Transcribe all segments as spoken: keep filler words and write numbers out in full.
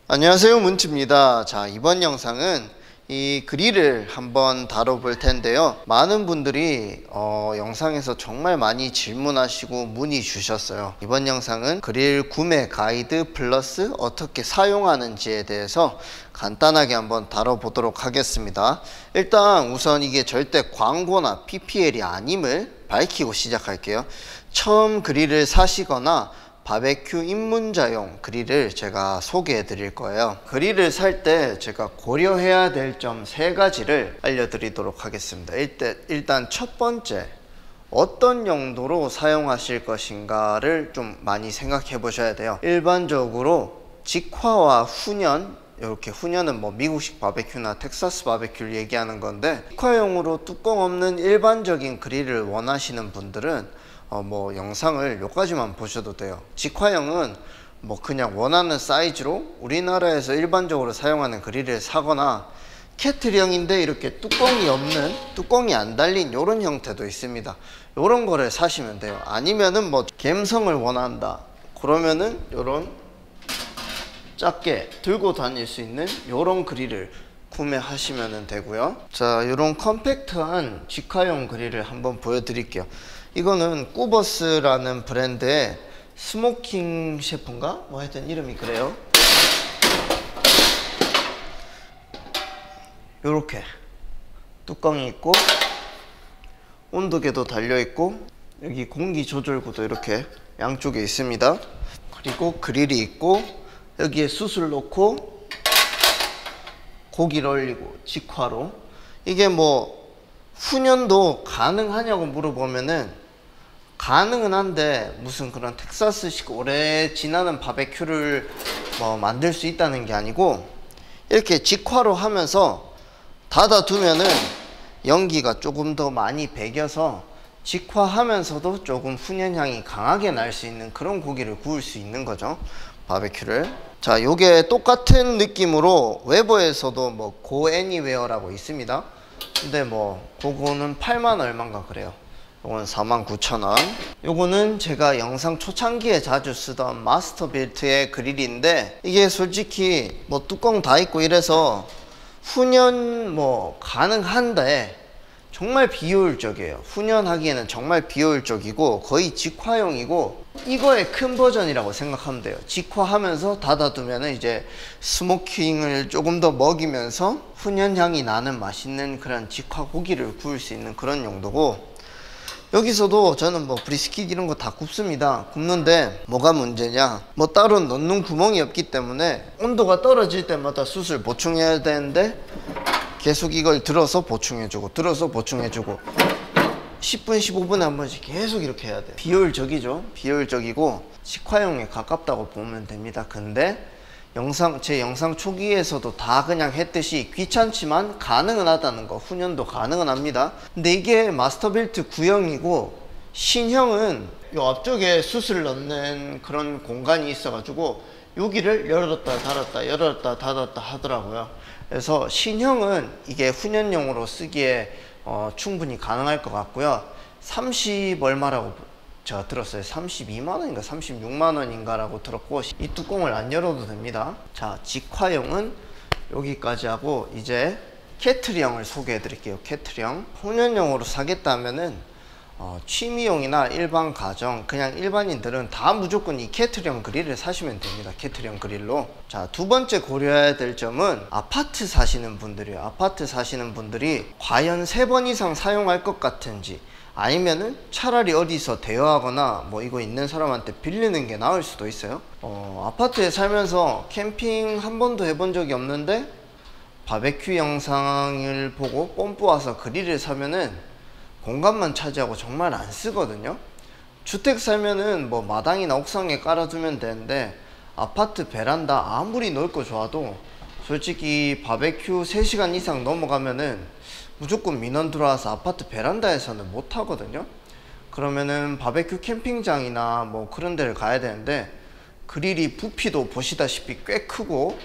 안녕하세요, 문치입니다. 자, 이번 영상은 이 그릴을 한번 다뤄볼 텐데요. 많은 분들이 어, 영상에서 정말 많이 질문하시고 문의 주셨어요. 이번 영상은 그릴 구매 가이드 플러스 어떻게 사용하는지에 대해서 간단하게 한번 다뤄보도록 하겠습니다. 일단 우선 이게 절대 광고나 피피엘이 아님을 밝히고 시작할게요. 처음 그릴을 사시거나 바베큐 입문자용 그릴을 제가 소개해 드릴 거예요. 그릴을 살 때 제가 고려해야 될 점 세 가지를 알려드리도록 하겠습니다. 일단, 일단 첫 번째, 어떤 용도로 사용하실 것인가를 좀 많이 생각해 보셔야 돼요. 일반적으로 직화와 훈연, 이렇게 훈연은 뭐 미국식 바베큐나 텍사스 바베큐를 얘기하는 건데, 직화용으로 뚜껑 없는 일반적인 그릴을 원하시는 분들은 어 뭐 영상을 여기까지만 보셔도 돼요. 직화형은 뭐 그냥 원하는 사이즈로 우리나라에서 일반적으로 사용하는 그릴을 사거나, 캐틀형인데 이렇게 뚜껑이 없는, 뚜껑이 안 달린 이런 형태도 있습니다. 이런 거를 사시면 돼요. 아니면은 뭐 갬성을 원한다 그러면은 이런 작게 들고 다닐 수 있는 이런 그릴을 구매하시면 되고요. 자, 이런 컴팩트한 직화용 그릴을 한번 보여드릴게요. 이거는 꾸버스라는 브랜드의 스모킹 셰프인가? 뭐 하여튼 이름이 그래요. 요렇게 뚜껑이 있고 온도계도 달려있고 여기 공기 조절구도 이렇게 양쪽에 있습니다. 그리고 그릴이 있고 여기에 숯을 놓고 고기를 올리고 직화로, 이게 뭐 훈연도 가능하냐고 물어보면은 가능은 한데 무슨 그런 텍사스식 오래 지나는 바베큐를 뭐 만들 수 있다는 게 아니고, 이렇게 직화로 하면서 닫아두면은 연기가 조금 더 많이 배겨서 직화하면서도 조금 훈연향이 강하게 날 수 있는 그런 고기를 구울 수 있는 거죠, 바베큐를. 자, 요게 똑같은 느낌으로 웨버에서도 뭐 고 애니웨어라고 있습니다. 근데 뭐 그거는 팔만 얼마인가 그래요. 요건 사만 구천 원. 요거는 제가 영상 초창기에 자주 쓰던 마스터빌트의 그릴인데, 이게 솔직히 뭐 뚜껑 다 있고 이래서 훈연 뭐 가능한데 정말 비효율적이에요. 훈연하기에는 정말 비효율적이고 거의 직화용이고, 이거의 큰 버전이라고 생각하면 돼요. 직화하면서 닫아두면 이제 스모킹을 조금 더 먹이면서 훈연향이 나는 맛있는 그런 직화 고기를 구울 수 있는 그런 용도고, 여기서도 저는 뭐 브리스킷 이런 거 다 굽습니다. 굽는데 뭐가 문제냐, 뭐 따로 넣는 구멍이 없기 때문에 온도가 떨어질 때마다 숯을 보충해야 되는데 계속 이걸 들어서 보충해주고 들어서 보충해주고 십 분 십오 분에 한 번씩 계속 이렇게 해야 돼요. 비효율적이죠. 비효율적이고 직화용에 가깝다고 보면 됩니다. 근데 영상, 제 영상 초기에서도 다 그냥 했듯이 귀찮지만 가능은 하다는 거, 훈연도 가능은 합니다. 근데 이게 마스터빌트 구형이고, 신형은 요 앞쪽에 숯을 넣는 그런 공간이 있어 가지고 여기를 열었다 닫았다 열었다 닫았다 하더라고요. 그래서 신형은 이게 훈연용으로 쓰기에 어, 충분히 가능할 것 같고요. 삼십 얼마라고 제가 들었어요. 삼십이만 원인가 삼십육만 원인가 라고 들었고, 이 뚜껑을 안 열어도 됩니다. 자, 직화용은 여기까지 하고 이제 캐틀형을 소개해 드릴게요. 캐틀형. 훈연용으로 사겠다면은 어, 취미용이나 일반 가정, 그냥 일반인들은 다 무조건 이 캐틀형 그릴을 사시면 됩니다. 캐틀형 그릴로. 자, 두 번째 고려해야 될 점은 아파트 사시는 분들이에요. 아파트 사시는 분들이 과연 세 번 이상 사용할 것 같은지, 아니면은 차라리 어디서 대여하거나 뭐 이거 있는 사람한테 빌리는 게 나을 수도 있어요. 어, 아파트에 살면서 캠핑 한 번도 해본 적이 없는데 바베큐 영상을 보고 뽐뿌 와서 그릴을 사면은 공간만 차지하고 정말 안 쓰거든요. 주택 살면은 뭐 마당이나 옥상에 깔아두면 되는데, 아파트 베란다 아무리 넓고 좋아도 솔직히 바베큐 세 시간 이상 넘어가면은 무조건 민원 들어와서 아파트 베란다에서는 못 하거든요. 그러면은 바베큐 캠핑장이나 뭐 그런 데를 가야 되는데, 그릴이 부피도 보시다시피 꽤 크고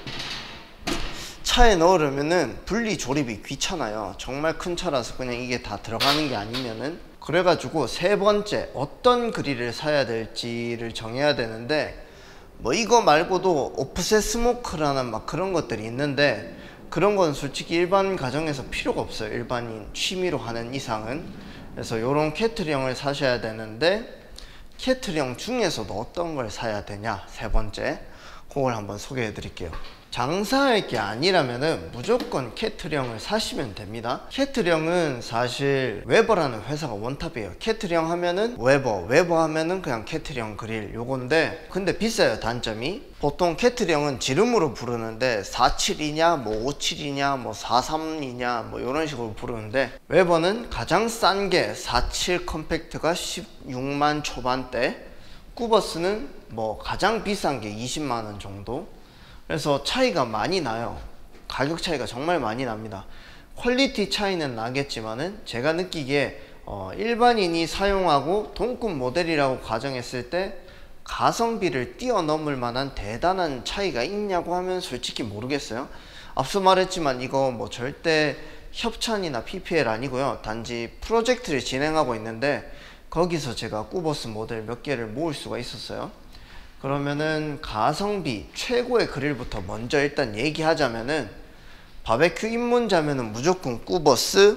차에 넣으려면은 분리 조립이 귀찮아요. 정말 큰 차라서 그냥 이게 다 들어가는 게 아니면은. 그래가지고 세 번째, 어떤 그릴을 사야 될지를 정해야 되는데, 뭐 이거 말고도 오프셋 스모크라는 막 그런 것들이 있는데 그런 건 솔직히 일반 가정에서 필요가 없어요. 일반인 취미로 하는 이상은. 그래서 요런 케틀형을 사셔야 되는데 케틀형 중에서도 어떤 걸 사야 되냐, 세 번째 그걸 한번 소개해 드릴게요. 장사할 게 아니라면은 무조건 케틀형을 사시면 됩니다. 케틀형은 사실 웨버라는 회사가 원탑이에요. 케틀형 하면은 웨버, 웨버 하면은 그냥 케틀형 그릴 요건데, 근데 비싸요. 단점이 보통 케틀형은 지름으로 부르는데 사십칠이냐 뭐 오십칠이냐 뭐 사십삼이냐 뭐 이런 식으로 부르는데, 웨버는 가장 싼 게 사십칠 컴팩트가 십육만 초반대, 꾸버스는 뭐 가장 비싼 게 이십만 원 정도. 그래서 차이가 많이 나요. 가격 차이가 정말 많이 납니다. 퀄리티 차이는 나겠지만은 제가 느끼기에 어 일반인이 사용하고 동급 모델이라고 가정했을 때 가성비를 뛰어넘을 만한 대단한 차이가 있냐고 하면 솔직히 모르겠어요. 앞서 말했지만 이거 뭐 절대 협찬이나 피피엘 아니고요. 단지 프로젝트를 진행하고 있는데 거기서 제가 꾸버스 모델 몇 개를 모을 수가 있었어요. 그러면은 가성비 최고의 그릴부터 먼저 일단 얘기하자면은, 바베큐 입문자면은 무조건 꾸버스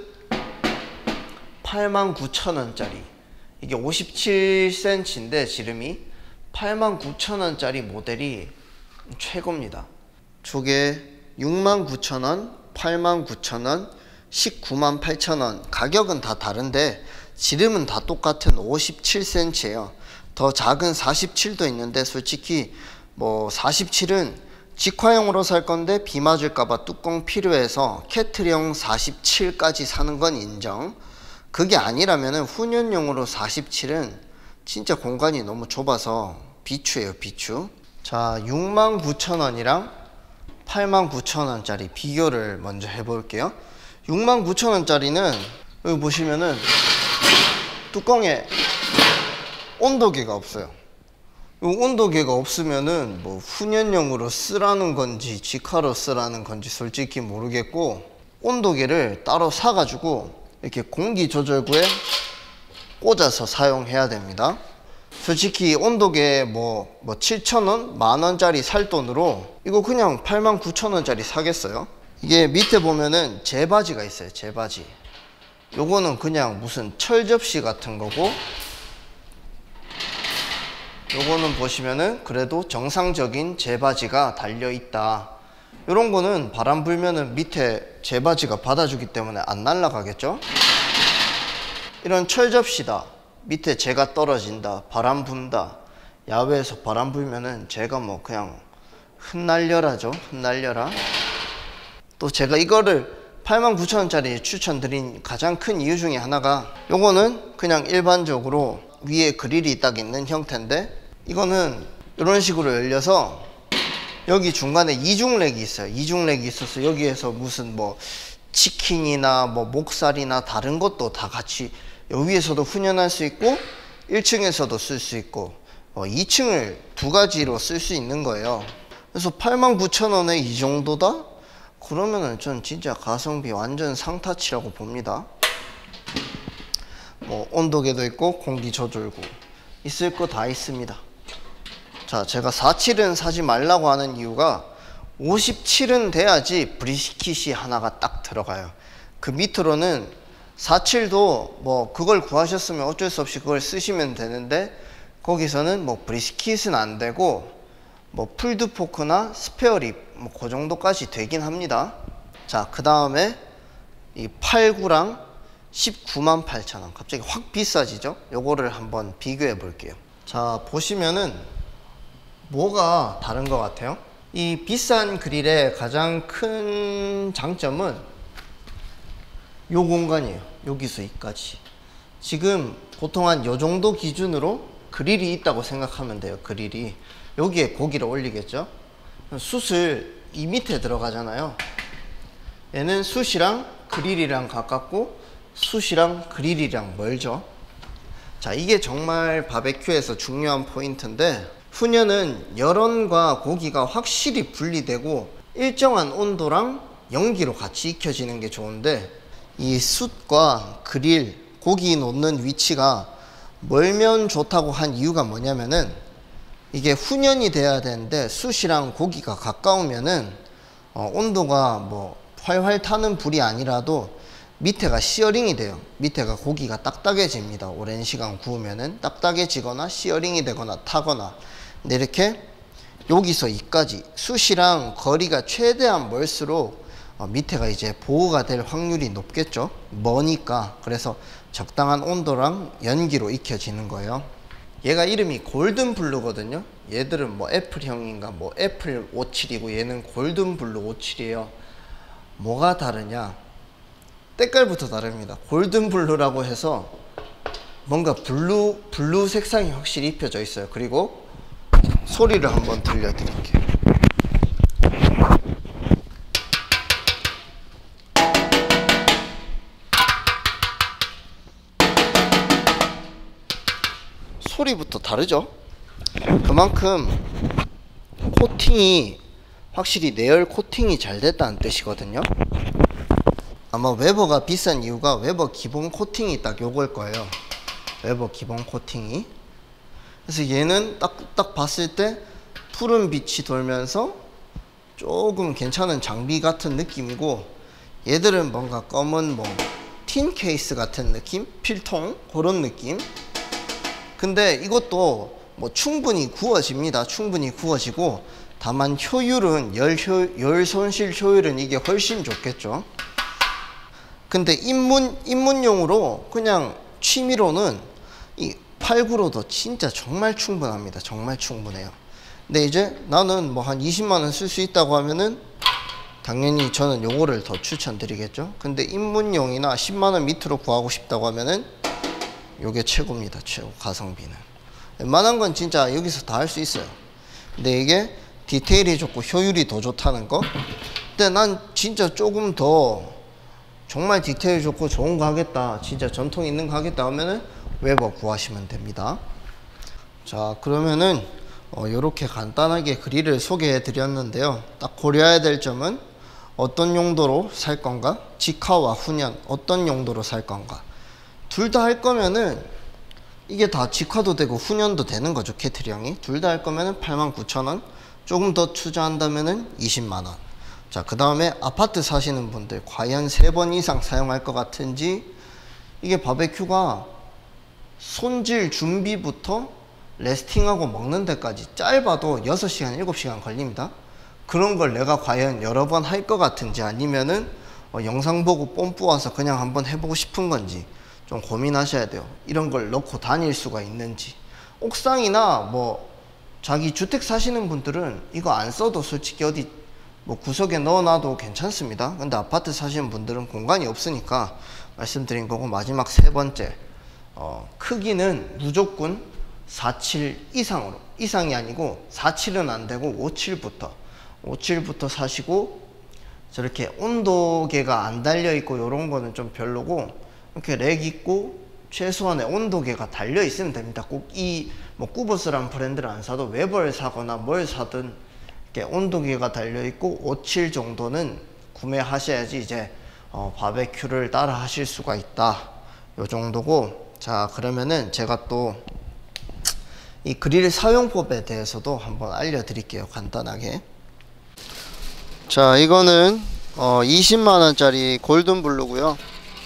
팔만 구천 원짜리, 이게 오십칠 센티미터인데 지름이 팔만 구천 원짜리 모델이 최고입니다. 저게 육만 구천 원, 팔만 구천 원, 십구만 팔천 원, 가격은 다 다른데 지름은 다 똑같은 오십칠 센티미터예요. 더 작은 사십칠도 있는데 솔직히 뭐 사십칠은 직화용으로 살 건데 비 맞을까봐 뚜껑 필요해서 케틀형 사십칠까지 사는 건 인정. 그게 아니라면은 훈연용으로 사십칠은 진짜 공간이 너무 좁아서 비추예요, 비추. 자, 육만 구천 원이랑 팔만 구천 원짜리 비교를 먼저 해볼게요. 육만 구천 원짜리는 여기 보시면은 뚜껑에 온도계가 없어요. 온도계가 없으면은 뭐 훈연용으로 쓰라는 건지 직화로 쓰라는 건지 솔직히 모르겠고, 온도계를 따로 사가지고 이렇게 공기 조절구에 꽂아서 사용해야 됩니다. 솔직히 온도계 뭐, 뭐 칠천 원, 만 원짜리 살 돈으로 이거 그냥 팔만 구천 원짜리 사겠어요? 이게 밑에 보면은 재바지가 있어요. 재바지. 요거는 그냥 무슨 철 접시 같은 거고, 요거는 보시면은 그래도 정상적인 재바지가 달려있다. 요런 거는 바람 불면은 밑에 재바지가 받아주기 때문에 안 날아가겠죠? 이런 철 접시다. 밑에 재가 떨어진다. 바람 분다. 야외에서 바람 불면은 재가 뭐 그냥 흩날려라죠. 흩날려라. 또 제가 이거를 팔만 구천 원짜리 추천드린 가장 큰 이유 중에 하나가, 요거는 그냥 일반적으로 위에 그릴이 딱 있는 형태인데, 이거는 이런 식으로 열려서 여기 중간에 이중렉이 있어요. 이중렉이 있어서 여기에서 무슨 뭐 치킨이나 뭐 목살이나 다른 것도 다 같이 여기 위에서도 훈연할 수 있고 일 층에서도 쓸 수 있고 어, 이 층을 두 가지로 쓸 수 있는 거예요. 그래서 팔만 구천 원에 이 정도다? 그러면은 전 진짜 가성비 완전 상타치라고 봅니다. 뭐 온도계도 있고 공기 조절구 있을 거 다 있습니다. 자, 제가 사십칠은 사지 말라고 하는 이유가 오십칠은 돼야지 브리스킷이 하나가 딱 들어가요. 그 밑으로는 사십칠도 뭐 그걸 구하셨으면 어쩔 수 없이 그걸 쓰시면 되는데, 거기서는 뭐 브리스킷은 안 되고 뭐 풀드 포크나 스페어립 뭐 그 정도까지 되긴 합니다. 자, 그 다음에 이 팔십구랑 십구만 팔천 원, 갑자기 확 비싸지죠? 요거를 한번 비교해 볼게요. 자, 보시면은 뭐가 다른 것 같아요? 이 비싼 그릴의 가장 큰 장점은 요 공간이에요. 여기서 여기까지. 지금 보통 한 요 정도 기준으로 그릴이 있다고 생각하면 돼요. 그릴이 여기에 고기를 올리겠죠. 숯을 이 밑에 들어가잖아요. 얘는 숯이랑 그릴이랑 가깝고 숯이랑 그릴이랑 멀죠. 자, 이게 정말 바베큐에서 중요한 포인트인데, 훈연은 열원과 고기가 확실히 분리되고 일정한 온도랑 연기로 같이 익혀지는 게 좋은데, 이 숯과 그릴, 고기 놓는 위치가 멀면 좋다고 한 이유가 뭐냐면은, 이게 훈연이 돼야 되는데 숯이랑 고기가 가까우면은 어, 온도가 뭐 활활 타는 불이 아니라도 밑에가 시어링이 돼요. 밑에가 고기가 딱딱해집니다. 오랜 시간 구우면은 딱딱해지거나 시어링이 되거나 타거나. 근데 이렇게 여기서 이까지 숯이랑 거리가 최대한 멀수록 어, 밑에가 이제 보호가 될 확률이 높겠죠. 머니까. 그래서 적당한 온도랑 연기로 익혀지는 거예요. 얘가 이름이 골든블루거든요. 얘들은 뭐 애플형인가 뭐 애플 오십칠이고 얘는 골든블루 오십칠이에요. 뭐가 다르냐? 때깔부터 다릅니다. 골든블루라고 해서 뭔가 블루 블루 색상이 확실히 입혀져 있어요. 그리고 소리를 한번 들려드릴게요. 소리부터 다르죠? 그만큼 코팅이 확실히 내열 코팅이 잘 됐다는 뜻이거든요. 아마 웨버가 비싼 이유가 웨버 기본 코팅이 딱 요걸 거예요. 웨버 기본 코팅이. 그래서 얘는 딱, 딱 봤을 때 푸른 빛이 돌면서 조금 괜찮은 장비 같은 느낌이고, 얘들은 뭔가 검은 뭐 틴 케이스 같은 느낌? 필통? 그런 느낌? 근데 이것도 뭐 충분히 구워집니다. 충분히 구워지고, 다만 효율은 열, 효, 열 손실 효율은 이게 훨씬 좋겠죠. 근데 입문, 입문용으로 그냥 취미로는 이 팔구로도 진짜 정말 충분합니다. 정말 충분해요. 근데 이제 나는 뭐 한 이십만 원 쓸 수 있다고 하면은 당연히 저는 요거를 더 추천드리겠죠. 근데 입문용이나 십만 원 밑으로 구하고 싶다고 하면은 요게 최고입니다. 최고 가성비는. 웬만한 건 진짜 여기서 다 할 수 있어요. 근데 이게 디테일이 좋고 효율이 더 좋다는 거. 근데 난 진짜 조금 더 정말 디테일 좋고 좋은 거 하겠다, 진짜 전통 있는 거 하겠다 하면은 웨버 구하시면 됩니다. 자, 그러면은 어, 요렇게 간단하게 그릴을 소개해 드렸는데요. 딱 고려해야 될 점은 어떤 용도로 살 건가, 직화와 훈연 어떤 용도로 살 건가. 둘 다 할 거면은 이게 다 직화도 되고 훈연도 되는 거죠. 캐트리형이 둘 다 할 거면은 팔만 구천 원, 조금 더 투자한다면은 이십만 원. 자, 그 다음에 아파트 사시는 분들 과연 세 번 이상 사용할 것 같은지. 이게 바베큐가 손질 준비부터 레스팅하고 먹는 데까지 짧아도 여섯 시간 일곱 시간 걸립니다. 그런 걸 내가 과연 여러 번 할 것 같은지, 아니면은 어, 영상 보고 뽐뿌 와서 그냥 한번 해보고 싶은 건지 좀 고민하셔야 돼요. 이런 걸 넣고 다닐 수가 있는지. 옥상이나 뭐 자기 주택 사시는 분들은 이거 안 써도 솔직히 어디 뭐 구석에 넣어놔도 괜찮습니다. 근데 아파트 사시는 분들은 공간이 없으니까 말씀드린 거고. 마지막 세 번째, 어, 크기는 무조건 사십칠 이상으로, 이상이 아니고 사십칠은 안 되고 오십칠부터 오십칠부터 사시고, 저렇게 온도계가 안 달려있고 요런 거는 좀 별로고, 이렇게 렉 있고 최소한의 온도계가 달려 있으면 됩니다. 꼭 이 뭐 꾸버스란 브랜드를 안 사도 웨버를 사거나 뭘 사든 이렇게 온도계가 달려 있고 오십칠 정도는 구매하셔야지 이제 어, 바베큐를 따라 하실 수가 있다. 요 정도고. 자, 그러면은 제가 또 이 그릴 사용법에 대해서도 한번 알려드릴게요. 간단하게. 자, 이거는 어, 이십만 원짜리 골든블루고요.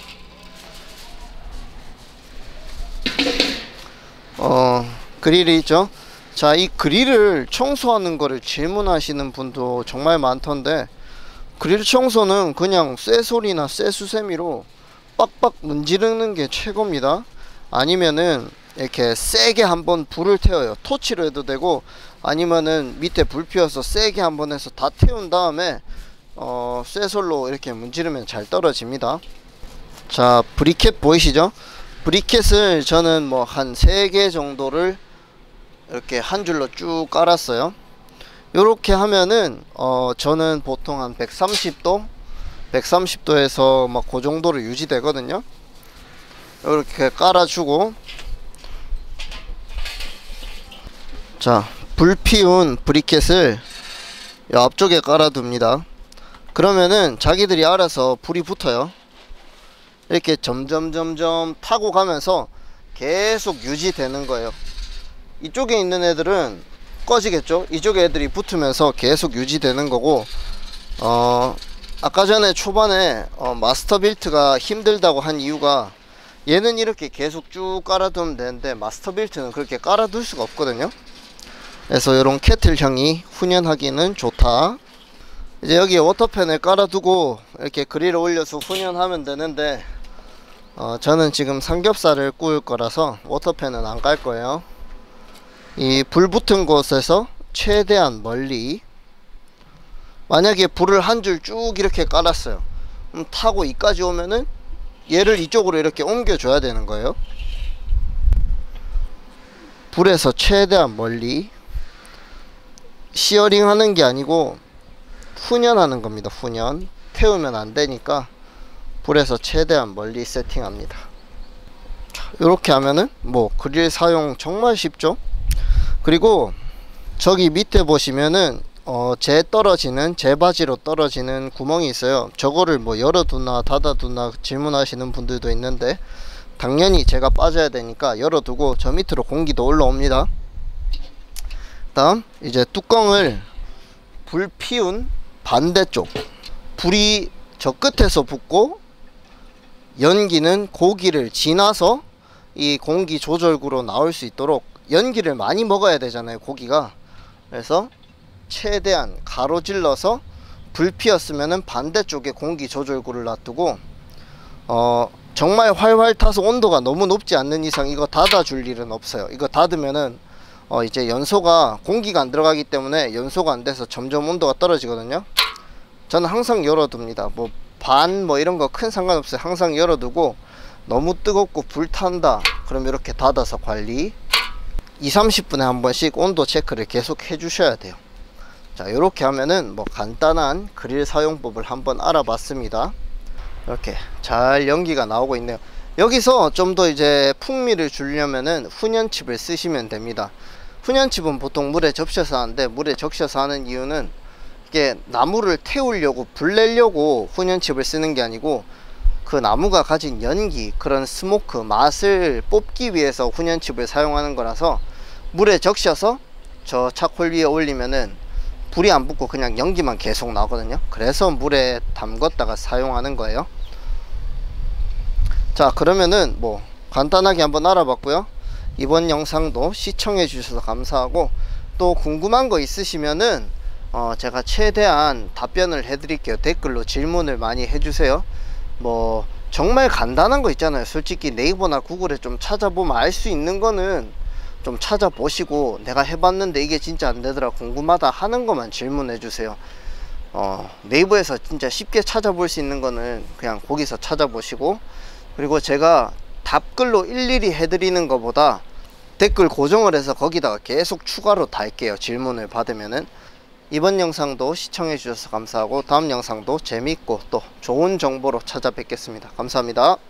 어, 그릴이 있죠. 자, 이 그릴을 청소하는 거를 질문하시는 분도 정말 많던데, 그릴 청소는 그냥 쇠소리나 쇠수세미로 빡빡 문지르는 게 최고입니다. 아니면은 이렇게 세게 한번 불을 태워요. 토치로 해도 되고, 아니면은 밑에 불 피워서 세게 한번 해서 다 태운 다음에 어, 쇠솔로 이렇게 문지르면 잘 떨어집니다. 자, 브리켓 보이시죠? 브리켓을 저는 뭐 한 세 개 정도를 이렇게 한 줄로 쭉 깔았어요. 요렇게 하면은 어 저는 보통 한 백삼십 도 백삼십 도에서 막 그 정도로 유지되거든요. 이렇게 깔아주고, 자, 불 피운 브리켓을 이 앞쪽에 깔아둡니다. 그러면은 자기들이 알아서 불이 붙어요. 이렇게 점점 점점 타고 가면서 계속 유지되는 거예요. 이쪽에 있는 애들은 꺼지겠죠. 이쪽에 애들이 붙으면서 계속 유지되는 거고, 어 아까 전에 초반에 어, 마스터 빌트가 힘들다고 한 이유가, 얘는 이렇게 계속 쭉 깔아두면 되는데 마스터 빌트는 그렇게 깔아둘 수가 없거든요. 그래서 이런 캐틀형이 훈연하기는 좋다. 이제 여기에 워터팬을 깔아두고 이렇게 그릴을 올려서 훈연하면 되는데, 어, 저는 지금 삼겹살을 구울 거라서 워터팬은 안 깔 거예요. 이 불 붙은 곳에서 최대한 멀리, 만약에 불을 한 줄 쭉 이렇게 깔았어요. 그럼 타고 이까지 오면은 얘를 이쪽으로 이렇게 옮겨 줘야 되는 거예요. 불에서 최대한 멀리, 시어링 하는 게 아니고 훈연하는 겁니다. 훈연. 태우면 안 되니까 불에서 최대한 멀리 세팅합니다. 이렇게 하면은 뭐 그릴 사용 정말 쉽죠. 그리고 저기 밑에 보시면은 어, 재 떨어지는, 재바지로 떨어지는 구멍이 있어요. 저거를 뭐 열어두나 닫아두나 질문하시는 분들도 있는데, 당연히 제가 빠져야 되니까 열어두고 저 밑으로 공기도 올라옵니다. 다음 이제 뚜껑을 불 피운 반대쪽, 불이 저 끝에서 붙고 연기는 고기를 지나서 이 공기 조절구로 나올 수 있도록, 연기를 많이 먹어야 되잖아요, 고기가. 그래서 최대한 가로질러서 불 피었으면은 반대쪽에 공기 조절구를 놔두고, 어 정말 활활 타서 온도가 너무 높지 않는 이상 이거 닫아줄 일은 없어요. 이거 닫으면은 어 이제 연소가, 공기가 안 들어가기 때문에 연소가 안 돼서 점점 온도가 떨어지거든요. 저는 항상 열어둡니다. 뭐 반 뭐 이런 거 큰 상관없어요. 항상 열어두고, 너무 뜨겁고 불탄다 그럼 이렇게 닫아서 관리. 이삼십 분에 한 번씩 온도 체크를 계속 해 주셔야 돼요. 자, 이렇게 하면은 뭐 간단한 그릴 사용법을 한번 알아봤습니다. 이렇게 잘 연기가 나오고 있네요. 여기서 좀 더 이제 풍미를 주려면은 훈연칩을 쓰시면 됩니다. 훈연칩은 보통 물에 적셔서 하는데, 물에 적셔서 하는 이유는 이게 나무를 태우려고, 불 내려고 훈연칩을 쓰는 게 아니고, 그 나무가 가진 연기, 그런 스모크 맛을 뽑기 위해서 훈연칩을 사용하는 거라서, 물에 적셔서 저 차콜 위에 올리면은 불이 안 붙고 그냥 연기만 계속 나거든요. 그래서 물에 담궜다가 사용하는 거예요. 자, 그러면은 뭐 간단하게 한번 알아봤고요. 이번 영상도 시청해 주셔서 감사하고, 또 궁금한 거 있으시면은 어 제가 최대한 답변을 해 드릴게요. 댓글로 질문을 많이 해주세요. 뭐 정말 간단한 거 있잖아요. 솔직히 네이버나 구글에 좀 찾아보면 알 수 있는 거는 좀 찾아보시고, 내가 해봤는데 이게 진짜 안되더라, 궁금하다 하는 것만 질문해 주세요. 어 네이버에서 진짜 쉽게 찾아볼 수 있는 거는 그냥 거기서 찾아보시고, 그리고 제가 답글로 일일이 해드리는 것보다 댓글 고정을 해서 거기다가 계속 추가로 달게요, 질문을 받으면은. 이번 영상도 시청해 주셔서 감사하고, 다음 영상도 재밌고 또 좋은 정보로 찾아뵙겠습니다. 감사합니다.